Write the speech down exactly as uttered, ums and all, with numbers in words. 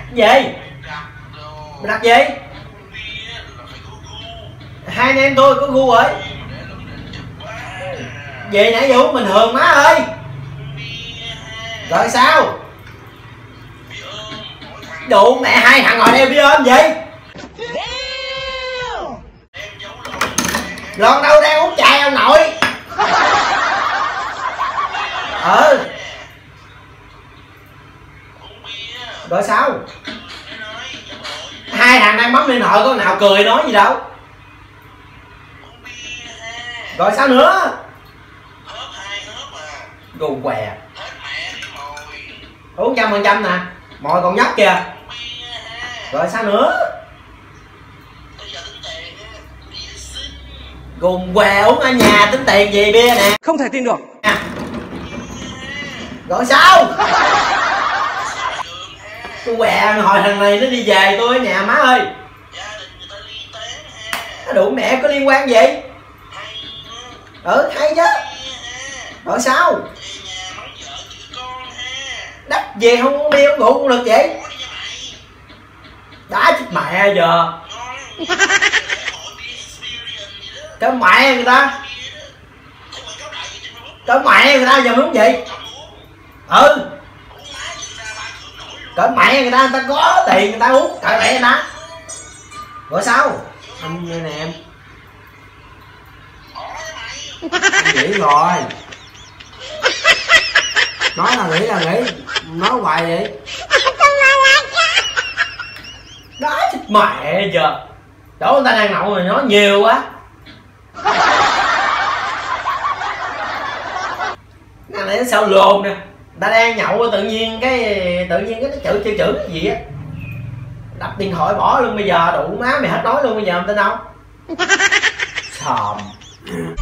Gì? Mày đặt gì? Hai anh em tôi có gu rồi. Gì nãy giờ uống bình thường má ơi. Rồi sao? Đủ mẹ, hai thằng ngồi đeo bia ôm gì? Lon đâu đang uống chai ông nội. Ừ. Rồi sao? Hai thằng đang bấm điện thoại có nào cười nói gì đâu. Rồi sao nữa? Gù què. Uống trăm phần trăm nè. Mồi còn nhóc kìa. Rồi sao nữa? Gùng què uống ở nhà tính tiền gì bia nè. Không thể tin được à. Rồi sao? Tôi què hồi thằng này nó đi về tôi ở nhà má ơi. Nó đủ mẹ có liên quan gì? Ừ hay chứ. Rồi sao? Đắp về không uống bia uống rượu cũng được vậy. Đá chết mẹ giờ. Cái mẹ người ta. Cái mẹ người ta giờ muốn gì? Ừ. Cái mẹ người ta người ta có tiền người ta uống cởi mẹ người ta. Rồi sao? Anh nghe nè em. Anh nghĩ rồi. Nói là nghĩ là nghĩ. Nói hoài vậy. Đó chết mẹ giờ. Chỗ người ta đang nhậu rồi nói nhiều quá. Cái này nó sao lồn nè. Người ta đang nhậu tự nhiên cái tự nhiên cái nó chữ chữ chữ cái gì á. Đập điện thoại bỏ luôn bây giờ đủ má mày hết nói luôn bây giờ em tin không? Xòm.